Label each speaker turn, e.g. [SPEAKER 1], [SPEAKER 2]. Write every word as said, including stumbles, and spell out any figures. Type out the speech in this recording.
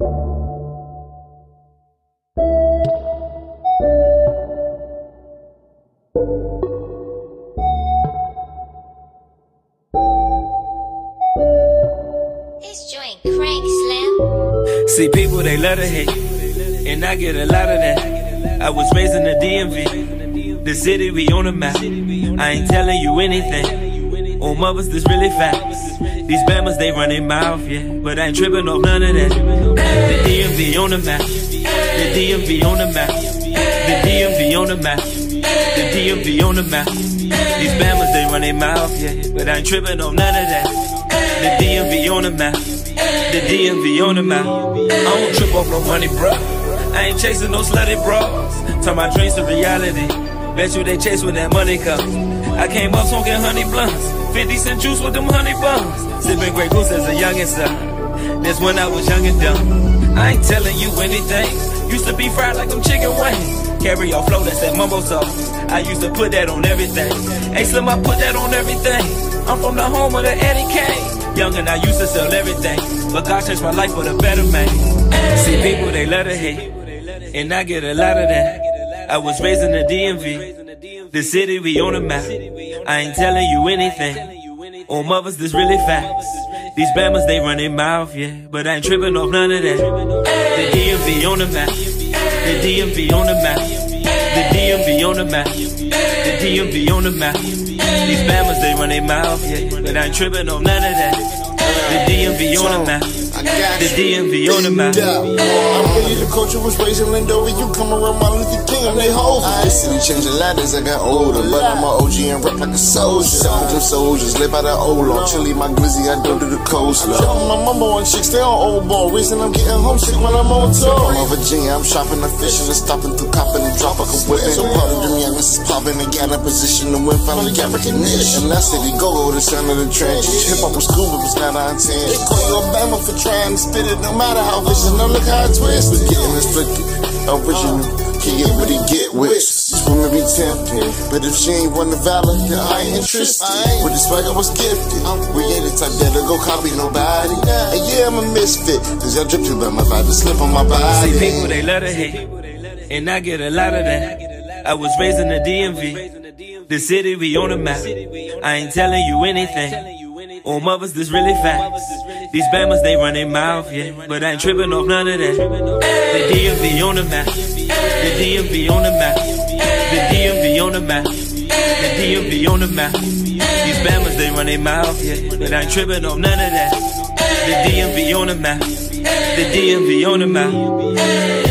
[SPEAKER 1] This joint crank, Slim.
[SPEAKER 2] See, people, they love to hate, and I get a lot of that. I was raised in the D M V, the city we on the map. I ain't telling you anything, on mothers, this really facts. These Bammers, they run their mouth, yeah, but I ain't tripping off none of that. The D M V on the map, the D M V on the map, the D M V on the map, the D M V on the map. These Bammers, they run their mouth, yeah, but I ain't tripping off none of that. The D M V on the map, the D M V on the map. I don't trip off no money, bruh. I ain't chasing no slutty bras. Turn my dreams to reality. Bet you they chase when that money comes. I came up smoking honey blunts, fifty cent juice with them honey buns. Sipping Grey Goose as a youngin' son. That's when I was young and dumb. I ain't telling you anything. Used to be fried like them chicken wings. Carry your flow, that's that mumbo sauce. I used to put that on everything. Hey Slim, I put that on everything. I'm from the home of the Eddie Kane. Young and I used to sell everything, but God changed my life for the better, man. See, people, they love to hate, and I get a lot of that. I was raised in the D M V, the city we on the map. I ain't telling you anything, on mothers, this really facts. These Bammers, they run their mouth, yeah, but I ain't tripping off none of that. The D M V on the map, the D M V on the map, the D M V on the map, the D M V on the map. These Bammers, they run their mouth, yeah, but I ain't tripping off none of that. The D M V on the map, the D M V on the map.
[SPEAKER 3] I'm really the culture was raised in Lindo. When you come around my Luther King, I'm they hoes. I ain't seen changing ladders, I got older, but I'm a O G and rap like a soldier. Some of them soldiers live by the old law. Chili, my glizzy, I don't do the coastline. My mama and chicks, they on old ball. Reason I'm getting homesick when I'm on tour. I'm in Virginia, I'm shopping the fishes and stopping through copping and drop. I can whip it. So part of them youngest is popping and got a position to win, finally got recognition. And that city go-go, the sound of the trenches. Hip hop was cool, but it's not our intent. They call you a Bama for trying to spit it, no matter how vicious. Now look how I twist it. Getting inflicted, original. He get what he get with. This woman be tempted, but if she ain't won the valor, then I ain't interested. With the swag I was gifted, we ain't the type that'll go copy nobody. And yeah, I'm a misfit, cause I drip too bad, my vibe to slip on my body.
[SPEAKER 2] See, people, they love to hate, and I get a lot of that. I was raised in the D M V, the city we on the map. I ain't telling you anything, on mothers, this really facts. These Bammers, they run their mouth, yeah, but I ain't tripping off none of that. The D M V on the map, the D M V on the map, the D M V on the map, the D M V on the map. These Bammers, they run their mouth, yeah, but I ain't tripping off none of that. The D M V on the map, the D M V on the map.